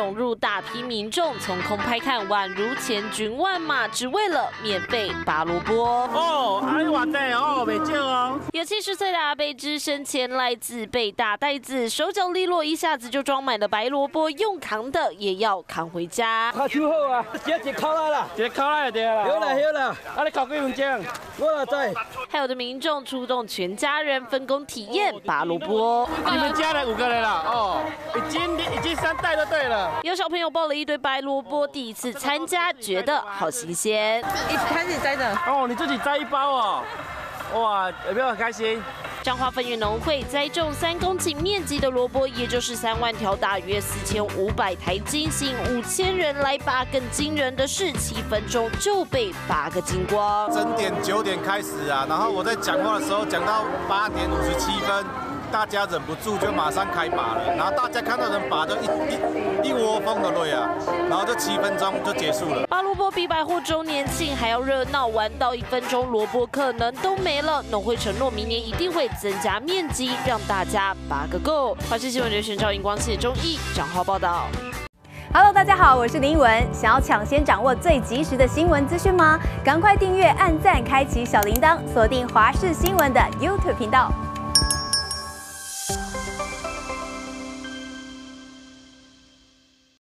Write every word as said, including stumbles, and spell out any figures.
涌入大批民众，从空拍看宛如千军万马，只为了免费拔萝卜。 哦，哎哇对哦，袂少哦。 有七十岁的阿伯只身前来自备大袋子，手脚利落，一下子就装满了白萝卜，用扛的也要扛回家。 拍手好啊，直接一口来啦， 一口来就对啦。 好啦好啦， 啊你考几分钟？ 我啦知。 还有的民众出动全家人分工体验拔萝卜。 你们家人五个人啦？哦，已经已经三代就对了。 有小朋友抱了一堆白萝卜，第一次参加，觉得好新鲜。 一开始摘的。 哦，你自己摘一包哦。哇，有没有很开心？ 彰化分园农会栽种三公顷面积的萝卜，也就是三万条，大约四千五百台斤，吸引五千人来拔。更惊人的是，七分钟就被拔个精光。 整点九点开始啊，然后我在讲话的时候讲到八点五十七分。大家忍不住就马上开拔了，然后大家看到人拔就一一一窝蜂的累啊，然后就七分钟就结束了。 拔萝卜比百货周年庆还要热闹，玩到一分钟萝卜可能都没了。农会承诺明年一定会增加面积，让大家拔个够。华视新闻人选赵荧光、谢钟毅、张浩报道。 Hello， 大家好，我是林文。想要抢先掌握最及时的新闻资讯吗？赶快订阅、按赞、开启小铃铛，锁定华视新闻的 YouTube 频道。